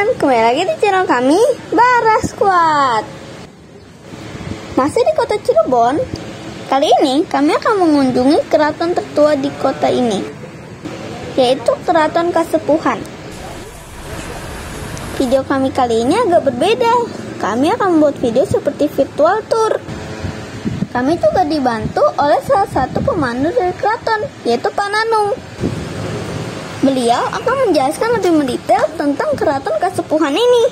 teman-teman, kembali lagi di channel kami, Bara Squad. Masih di kota Cirebon. Kali ini kami akan mengunjungi keraton tertua di kota ini, yaitu Keraton Kasepuhan. Video kami kali ini agak berbeda. Kami akan membuat video seperti virtual tour. Kami juga dibantu oleh salah satu pemandu dari keraton, yaitu Pak Nanung. Beliau akan menjelaskan lebih mendetail tentang Keraton Kasepuhan ini.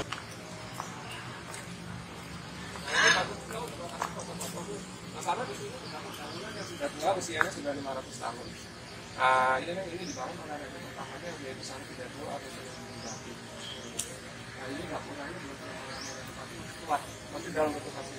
Usianya sudah 500 tahun. Ini dibangun oleh nenek pertamanya yaitu Santri Datu atau Sunan Jati. Ini bangunannya belum kuat, masih dalam bentuk asli.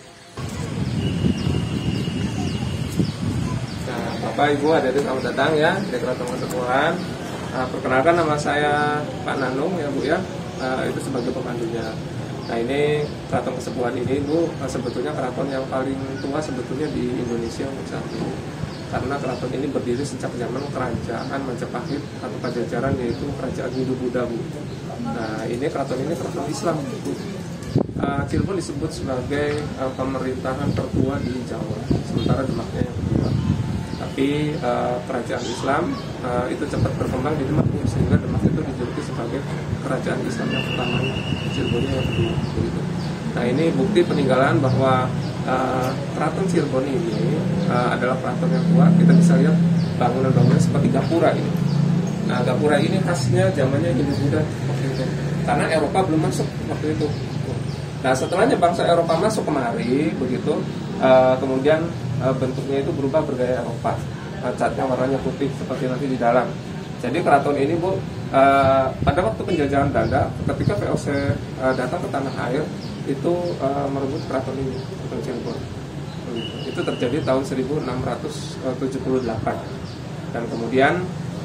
Nah, Bapak Ibu hadirin selamat datang ya di Keraton Kasepuhan. Perkenalkan, nama saya Pak Nanung ya Bu ya, itu sebagai pemandunya. Nah, ini Keraton Kasepuhan ini Bu, sebetulnya keraton yang paling tua sebetulnya di Indonesia untuk saat ini. Karena keraton ini berdiri sejak zaman kerajaan Majapahit atau Pajajaran, yaitu kerajaan Hindu-Buddha Bu. Nah, ini keraton Islam Bu. Cirebon disebut sebagai pemerintahan tertua di Jawa, sementara Demaknya yang kedua. Tapi kerajaan Islam itu cepat berkembang di Demak, sehingga Demak itu dijuluki sebagai kerajaan Islam yang pertama, Cirebonnya yang kedua. Begitu. Nah, ini bukti peninggalan bahwa keraton Cirebon ini adalah keraton yang tua. Kita bisa lihat bangunan-bangunan seperti gapura ini. Nah, gapura ini khasnya zamannya Hindu-Buddha waktu itu, karena Eropa belum masuk waktu itu. Nah, setelahnya bangsa Eropa masuk kemari, begitu, kemudian bentuknya itu berubah bergaya Eropa, catnya warnanya putih seperti nanti di dalam. Jadi keraton ini Bu, pada waktu penjajahan Belanda, ketika VOC datang ke tanah air, itu merebut keraton ini, keraton Cirebon. Itu terjadi tahun 1678, dan kemudian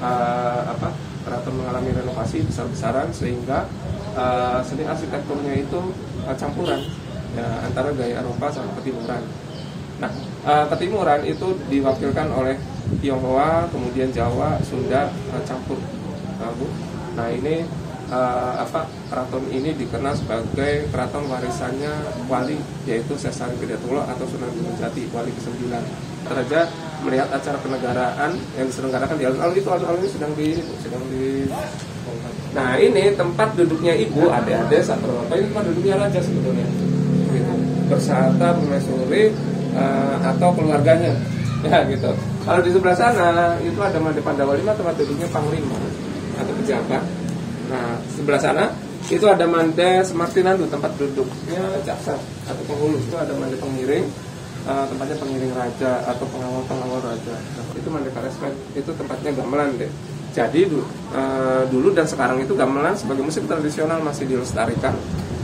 keraton mengalami renovasi besar-besaran sehingga seni arsitekturnya itu campuran ya, antara gaya Eropa sama ketimuran. Nah, ketimuran itu diwakilkan oleh Tionghoa, kemudian Jawa, Sunda campur. Bu. Nah, ini keraton ini dikenal sebagai keraton warisannya wali, yaitu Sesar Hidayatullah atau Sunan Gunung Jati, wali ke-9. Teraja melihat acara kenegaraan yang diselenggarakan di alun-alun itu, alun-alun ini sedang di. Nah, ini tempat duduknya ibu, adik-adik, bapak, ini tempat duduknya raja sebetulnya. Gitu. Bersata, permaisuri, atau keluarganya, ya gitu. Kalau di sebelah sana itu ada Made Pandawa V, tempat duduknya panglima atau pejabat. Nah, sebelah sana itu ada Made Semartinandu, tempat duduknya jaksa atau penghulu. Itu ada Made Pengiring, tempatnya pengiring raja atau pengawal raja. Nah, itu Made Karespen, itu tempatnya gamelan deh. Jadi dulu dan sekarang itu gamelan sebagai musik tradisional masih dilestarikan.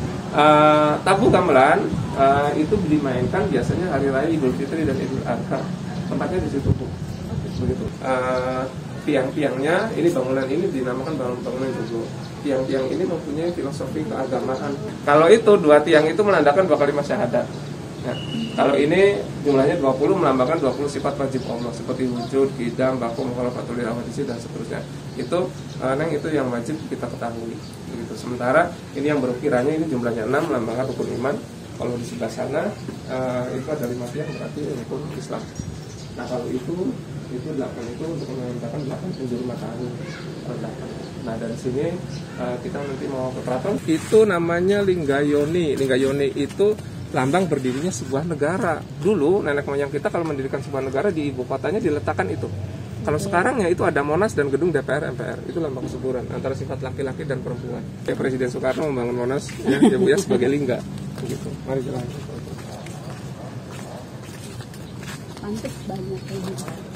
Tabu gamelan itu dimainkan biasanya hari raya Idul Fitri dan Idul Adha. Tempatnya di situ Bu. Begitu. Tiang-tiangnya ini, bangunan ini dinamakan bangunan Jogo. Tiang-tiang ini mempunyai filosofi keagamaan. Kalau itu dua tiang itu menandakan 2 kalimat syahadat. Nah, kalau ini jumlahnya 20 melambangkan 20 sifat wajib Allah seperti wujud, qidam, baku, mukhalafatul awadisi dan seterusnya. Itu itu yang wajib kita ketahui. Begitu. Sementara ini yang berukiranya ini jumlahnya 6 melambangkan rukun iman. Kalau di sebelah sana itu ada 5 tiang, berarti rukun Islam. Nah, kalau itu 8 itu untuk menandakan 8 penjuru matahari. Nah, dari sini kita nanti mau ke keraton. Itu namanya Linggayoni. Linggayoni itu lambang berdirinya sebuah negara. Dulu nenek moyang kita kalau mendirikan sebuah negara di ibu kotanya diletakkan itu. Kalau sekarang ya itu ada Monas dan gedung DPR MPR. Itu lambang kesuburan antara sifat laki-laki dan perempuan. Ya, Presiden Soekarno membangun Monas ya Bu ya sebagai lingga. Begitu. Mari kita lanjut. Pantes banyak ini.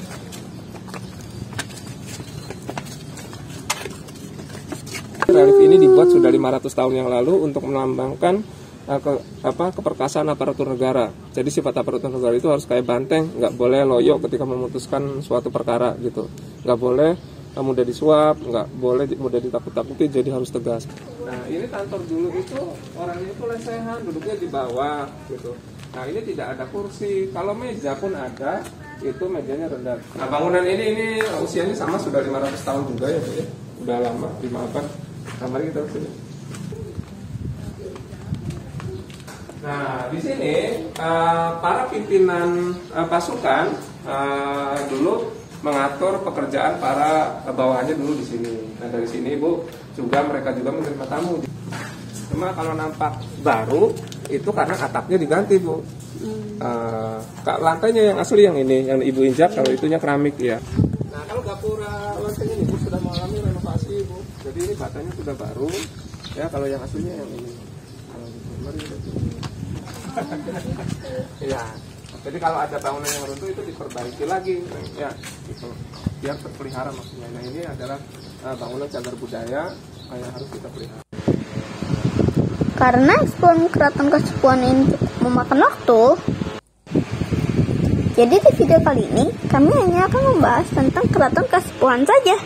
Relief ini dibuat sudah 500 tahun yang lalu untuk melambangkan keperkasaan aparatur negara. Jadi sifat aparatur negara itu harus kayak banteng, nggak boleh loyo ketika memutuskan suatu perkara gitu, nggak boleh mudah disuap, nggak boleh mudah ditakut-takuti, jadi harus tegas. Nah, ini kantor dulu itu orangnya itu lesehan, duduknya di bawah gitu. Nah, ini tidak ada kursi, kalau meja pun ada, itu mejanya rendah. Nah, bangunan ini usianya sama, sudah 500 tahun juga ya, udah lama, 5 abad. Nah, mari kita kesini. Nah, di sini para pimpinan pasukan dulu mengatur pekerjaan para bawahannya dulu di sini. Nah, dari sini Bu juga mereka juga menerima tamu. Cuma kalau nampak baru itu karena atapnya diganti Bu. Lantainya yang asli yang ini, yang Ibu injak, kalau itunya keramik ya. Nah, kalau gapura lantainya ini Bu sudah mengalami renovasi Bu. Jadi ini batanya sudah baru. Ya, kalau yang aslinya yang ini. Iya. Jadi kalau ada bangunan yang runtuh itu diperbaiki lagi, ya, gitu. Biar terpelihara maksudnya. Nah, ini adalah bangunan cagar budaya yang harus kita pelihara. Karena ekspor Keraton Kasepuhan ini cukup memakan waktu, jadi di video kali ini kami hanya akan membahas tentang Keraton Kasepuhan saja.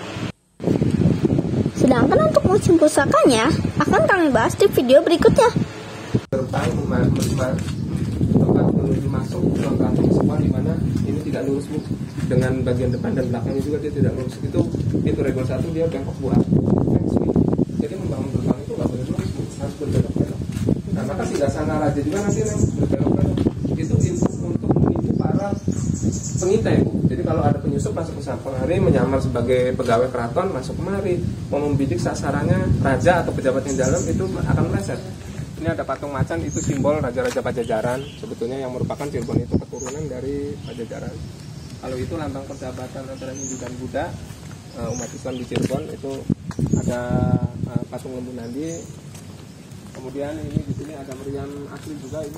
Sedangkan untuk museum pusakanya akan kami bahas di video berikutnya. Gerbang tempat menuju masuk ke Keraton Kasepuhan di mana ini tidak lurus Bu. Dengan bagian depan dan belakangnya juga dia tidak lurus. Itu regel 1 dia bengkok buat. Jadi membangun gerbang itu nggak boleh lurus Bu, harus berbelok-belok. Nah, maka Singgasana Raja juga nanti berbelok-belok. Itu untuk menipu para pengintai Bu. Jadi kalau ada penyusup masuk ke kemari menyamar sebagai pegawai keraton masuk kemari mau membidik sasarannya raja atau pejabat yang dalam itu akan meleset. Ini ada patung macan, itu simbol raja-raja Pajajaran sebetulnya yang merupakan Cirebon itu keturunan dari Pajajaran. Kalau itu lambang persahabatan antara Hindu dan Buddha, umat Islam di Cirebon itu ada patung Lembu Nandi. Kemudian ini di sini ada meriam asli juga ini.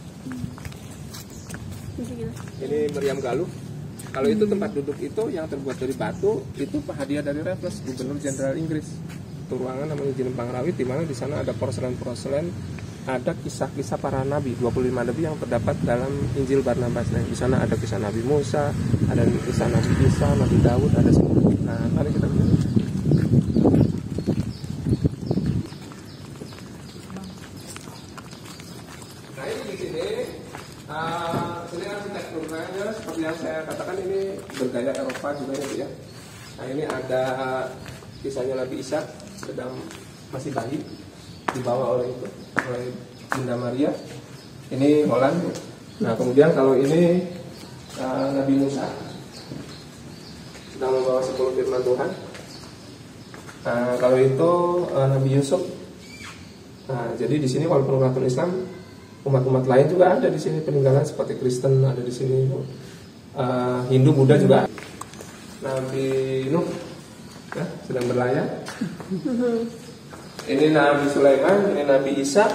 Ini meriam Galuh. Kalau itu tempat duduk itu yang terbuat dari batu, itu hadiah dari Raffles, Gubernur Jenderal Inggris. Itu ruangan namanya Jenempang Rawit, di mana di sana ada porselen-porselen, ada kisah-kisah para nabi, 25 nabi yang terdapat dalam Injil Barnabas. Nah, di sana ada kisah Nabi Musa, ada kisah Nabi Isa, Nabi Daud, ada semua. Nah, mari kita lihat. Nah, ini di sini sini arsitekturnya seperti yang saya katakan ini bergaya Eropa juga ya. Nah, ini ada kisahnya Nabi Isa sedang masih bayi dibawa oleh Bunda Maria. Ini Holland. Nah, kemudian kalau ini Nabi Musa sedang membawa 10 firman Tuhan. Nah, kalau itu Nabi Yusuf. Nah, jadi di sini walaupun Keraton Islam, umat-umat lain juga ada di sini peninggalan seperti Kristen ada di sini, Hindu, Buddha juga. Nabi Nuh ya, sedang berlayar. Ini Nabi Sulaiman, ini Nabi Isa.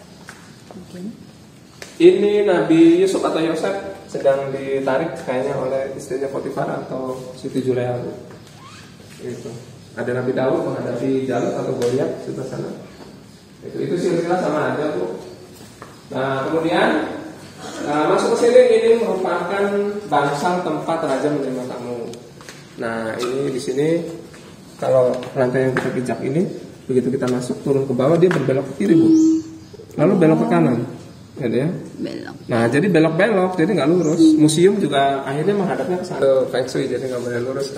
Ini Nabi Yusuf atau Yosef sedang ditarik kayaknya oleh istrinya Potifar atau Siti Juleha. Itu. Ada Nabi Daud menghadapi Jalut atau Goliat sebelah sana. Itu silsilah sama aja Bu. Nah, kemudian masuk ke sini, ini merupakan bangsal tempat raja menerima tamu. Nah, ini di sini kalau lantai yang kita pijak ini, begitu kita masuk turun ke bawah dia berbelok ke kiri Bu, lalu belok ke kanan, ya. Belok. Nah, jadi belok-belok, jadi nggak lurus. Museum juga akhirnya menghadapnya ke sana. Feng Shui, jadi nggak boleh lurus.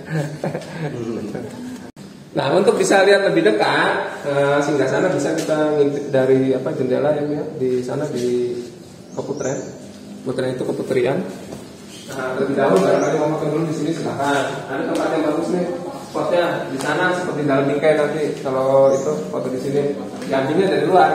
Nah, untuk bisa lihat lebih dekat Singgasana bisa kita ngintip dari jendela yang lihat di sana di Keputren. Keputren itu keputrian. Nah, lebih dahulu barangkali mau makan dulu di sini silakan. Ada tempat yang bagus nih. Spotnya di sana seperti dalam bingkai nanti. Kalau itu foto di sini, diambilnya dari luar.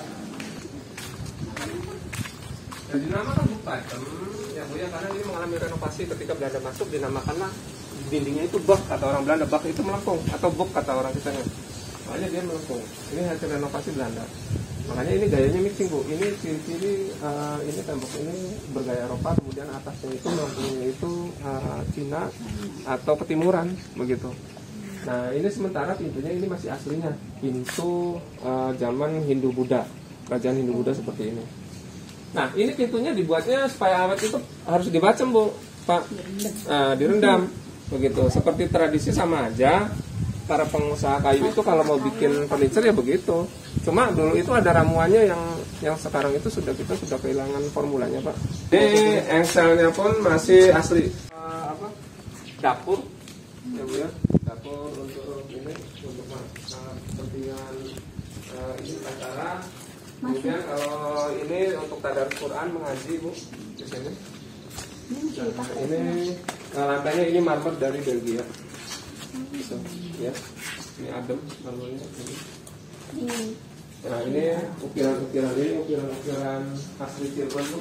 Dan dinamakan Buk Patem, ya Bu ya, karena ini mengalami renovasi ketika Belanda masuk, dinamakanlah dindingnya itu bak, kata orang Belanda, bak itu melengkung, atau buk kata orang kitanya. Makanya dia melengkung. Ini hasil renovasi Belanda. Makanya ini gayanya mixing Bu. Ini ciri-ciri ini tembok ini bergaya Eropa, kemudian atasnya itu melengkungnya itu Cina atau ketimuran begitu. Nah, ini sementara pintunya ini masih aslinya, pintu zaman Hindu Buddha, kerajaan Hindu Buddha seperti ini. Nah, ini pintunya dibuatnya supaya awet itu harus dibacem Bu, Pak. Direndam begitu. Seperti tradisi sama aja. Para pengusaha kayu itu kalau mau bikin furniture ya begitu. Cuma dulu itu ada ramuannya yang sekarang itu kita sudah kehilangan formulanya Pak. Ini engselnya pun masih asli. Dapur, ya Bu ya. Dapur untuk ini untuk kepentingan ini antara Kemudian kalau ini untuk tadarus Quran mengaji Bu di sini. Nah, ini lantainya ini marmer dari Belgia. So, ya, ini adem marmernya ini. Nah ini ukiran-ukiran ini ukiran-ukiran asli Cirebon Bu.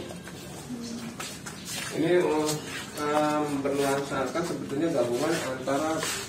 Ini bernuansakan sebetulnya gabungan antara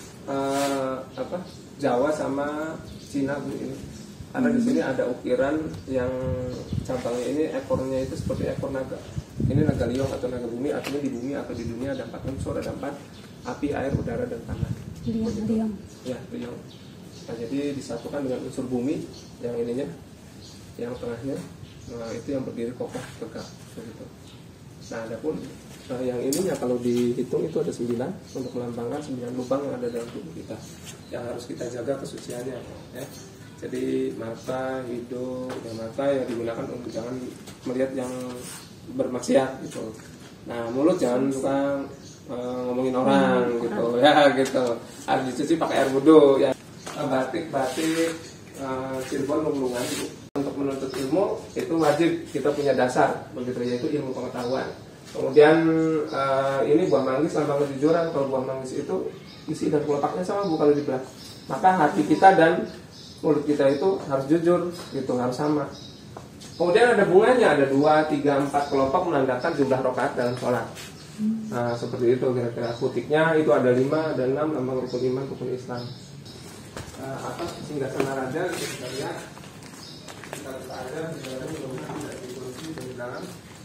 Jawa sama Cina Bu ini. Karena di sini ada ukiran yang cabangnya ini ekornya itu seperti ekor naga. Ini naga liong atau naga bumi, artinya di bumi atau di dunia ada 4 unsur, ada 4 api, air, udara, dan tanah. Liong. Ya, liong. Nah, jadi disatukan dengan unsur bumi yang ininya, yang tengahnya, nah itu yang berdiri kokoh tegak begitu. Nah, adapun yang ininya kalau dihitung itu ada 9 untuk melambangkan 9 lubang yang ada dalam tubuh kita, yang harus kita jaga kesuciannya. Ya. Jadi mata, hidung, mata yang digunakan untuk jangan melihat yang bermaksiat gitu. Nah, mulut jangan suka ngomongin orang gitu, ya gitu. Harus dicuci pakai air wudhu ya. Batik Cirebon Lunglungan untuk menuntut ilmu itu wajib kita punya dasar begitu, yaitu ilmu pengetahuan. Kemudian ini buah manggis lambang kejujuran. Kalau buah manggis itu isi dan kelopaknya sama Bu kalau dibelah. Maka hati kita dan mulut kita itu harus jujur gitu, harus sama. Kemudian ada bunganya, ada 2, 3, 4 kelopak menandakan jumlah rakaat dalam sholat. Nah seperti itu kira-kira. Putiknya itu ada 5, ada 6 lambang rukun iman, rukun Islam. Atas singgasana raja kita lihat. Kita buka aja, mudah-mudahan tidak dikunci dari dalam.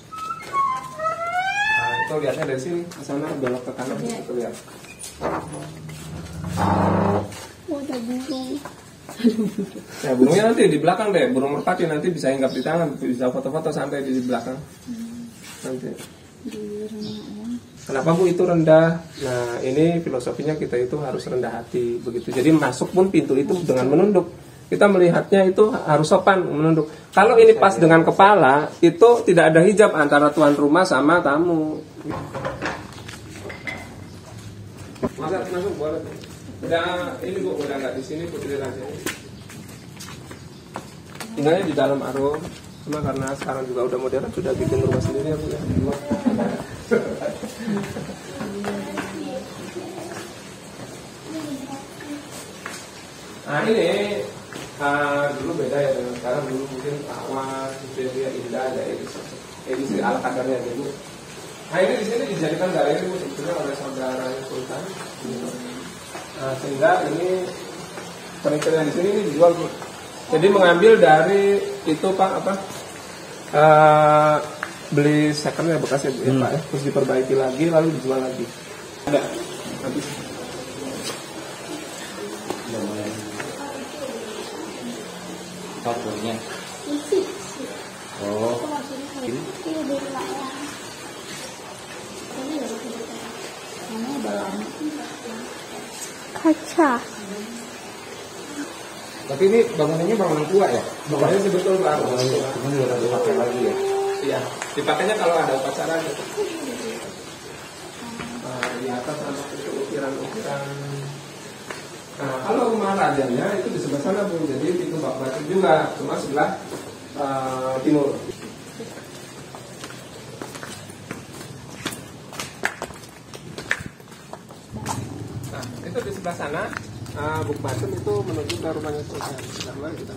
Nah itu lihatnya dari sini ke sana, belok ke kanan kita lihat. Ada burung. Ya burungnya nanti di belakang deh, burung merpati nanti bisa hinggap di tangan, bisa foto-foto santai di belakang. Nanti. Kenapa Bu itu rendah? Nah ini filosofinya kita itu harus rendah hati begitu. Jadi masuk pun pintu itu dengan menunduk. Kita melihatnya itu harus sopan menunduk. Kalau ini pas dengan kepala, itu tidak ada hijab antara tuan rumah sama tamu. Masuk boleh. Udah ini Bu, udah nggak di sini putri raja. Tinggalnya di dalam Arum. Cuma karena sekarang juga udah modern, sudah bikin rumah sendiri ya Bu ya. Nah ini dulu beda ya dengan sekarang. Dulu mungkin awas, Victoria, Indah, ada edisi ala kadarnya ya Bu. Nah ini di sini dijadikan galeri Bu sebetulnya oleh saudara Sultan. Nah, sehingga ini furniture yang di sini ini dijual Bu. Jadi mengambil dari itu Pak beli second ya bekas ya Bu ya Pak ya. Terus diperbaiki lagi lalu dijual lagi. Ada habis. Fotonya. Oh. Ini Kaca. tapi ini bangunannya bangunan tua ya? Bangunannya sebetulnya baru. Cuma udah dipakai lagi ya? Iya, dipakainya kalau ada upacara gitu. Di atas ada itu ukiran-ukiran. Nah, kalau rumah rajanya itu di sebelah sana Bu, jadi pintu bak batik juga, cuma sebelah timur. Nah, itu di sebelah sana, Buk Batum itu menuju ke rumahnya Sultan. Karena kita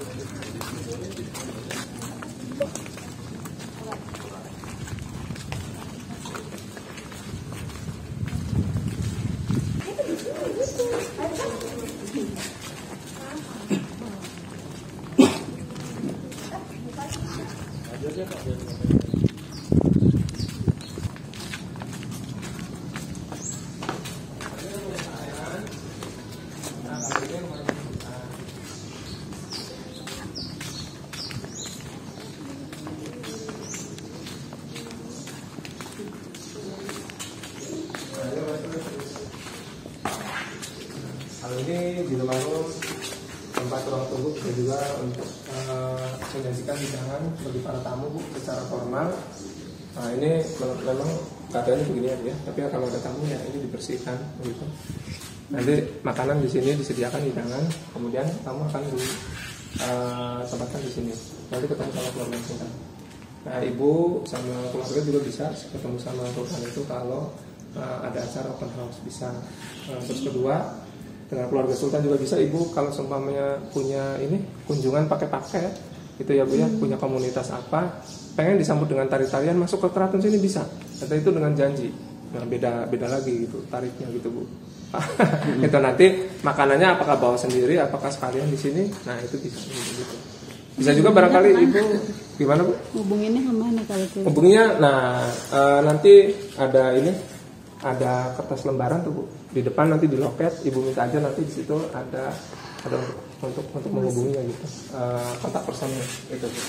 Hal ini dibangun tempat ruang tunggu dan juga untuk menyajikan hidangan bagi para tamu Bu secara formal. Nah ini memang keadaannya begini aja ya, tapi kalau ada tamu ya ini dibersihkan begitu. Nanti makanan di sini disediakan hidangan, kemudian tamu akan tempatkan di sini. Nanti ketemu sama keluarga sultan. Nah, ibu sama keluarga juga bisa ketemu sama sultan itu kalau ada acara open house bisa. Terus kedua, dengan keluarga sultan juga bisa ibu kalau seumpamanya punya ini kunjungan pakai gitu ya bu ya, punya komunitas apa, pengen disambut dengan tari-tarian masuk ke keraton sini bisa. Atau itu dengan janji. Nah, beda lagi gitu tarifnya gitu bu. Itu nanti makanannya apakah bawa sendiri, apakah sekalian di sini. Nah itu bisa gitu. Bisa juga barangkali ibu gimana bu? Hubunginnya kemana kalau itu? Hubunginya, nah nanti ada ini, ada kertas lembaran tuh bu. Di depan nanti di loket, ibu minta aja nanti di situ ada untuk menghubunginya gitu. Kontak personnya itu bu.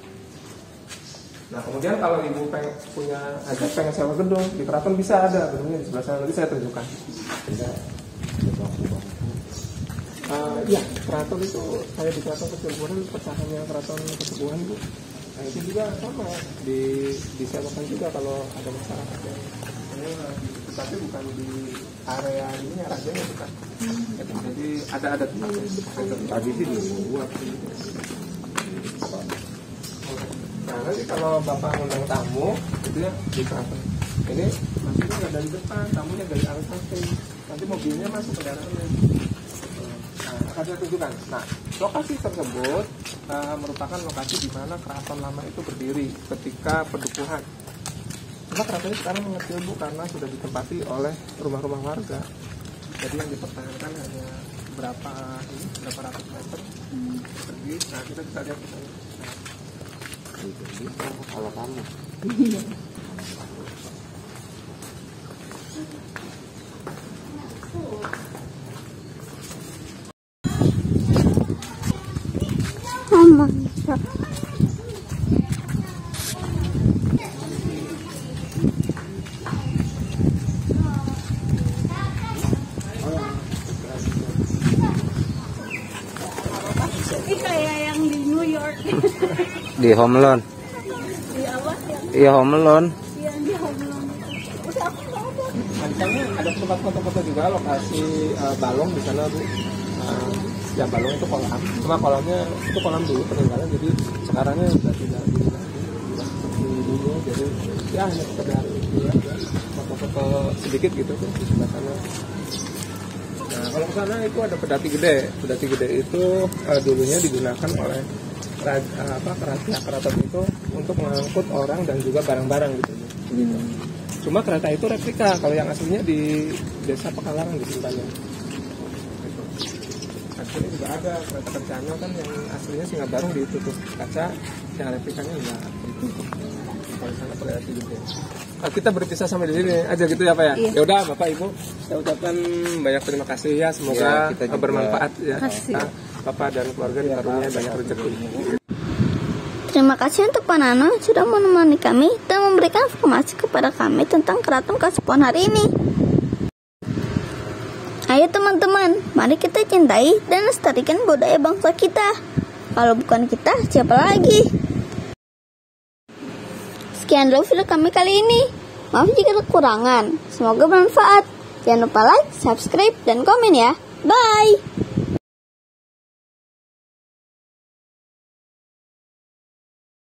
Nah kemudian kalau ibu pengen sewa gedung di keraton bisa ada gedungnya di sebelah sana, nanti saya tunjukkan. Iya, keraton itu saya di keraton Kesepuhan, pecahannya keraton Kesepuhan bu. Nah itu juga sama disewakan juga kalau ada masyarakat yang tapi bukan di area ini rajanya bukan. Jadi ada tempatnya. Tadi sih dibuat. Nah nanti kalau bapak undang tamu itu ya di keraton. Ini maksudnya nggak dari depan, tamunya dari arah samping. Nanti mobilnya masuk ke dalamnya. Nah akan saya tunjukkan. Nah lokasi tersebut merupakan lokasi di mana keraton lama itu berdiri ketika pedukuhan. Cuma keraton sekarang mengecil bu karena sudah ditempati oleh rumah-rumah warga. Jadi yang dipertahankan hanya berapa ratus meter persegi. Nah kita bisa lihat di sana. Kalau kamu Mantap. Ini kayak yang di New York. di Home Alone. Di apa yang Iya Home Alone. di Home Alone. Udah aku nggak ada. Ancamnya ada tempat foto-foto juga, lokasi balong di sana bu. Ya balong itu kolam, cuma kolamnya itu kolam dulu peninggalan, jadi sekarangnya sudah tidak seperti dulu, jadi ya hanya sekedar ya, foto-foto sedikit gitu tuh di sebelah sana. Nah kalau ke sana itu ada pedati gede. Pedati gede itu dulunya digunakan oleh keraton itu untuk mengangkut orang dan juga barang-barang gitu. Cuma kereta itu replika, kalau yang aslinya di desa Pekalangan disimpannya. Aslinya juga ada kereta kencana kan yang aslinya Singabarung ditutup kaca, yang replikanya enggak. Kalau sana pedati gede. Kita berpisah sampai di sini aja gitu ya Pak ya. Iya. Ya udah Bapak Ibu, saya ucapkan banyak terima kasih ya, semoga kita juga bermanfaat ya. Kasih. Bapak dan keluarga dikaruniai banyak rezeki. Terima kasih untuk Pak Nano yang sudah menemani kami dan memberikan informasi kepada kami tentang Keraton Kasepuhan hari ini. Ayo teman-teman, mari kita cintai dan lestarikan budaya bangsa kita. Kalau bukan kita, siapa lagi? Sekian dulu video kami kali ini. Maaf jika ada kekurangan. Semoga bermanfaat. Jangan lupa like, subscribe, dan komen ya. Bye!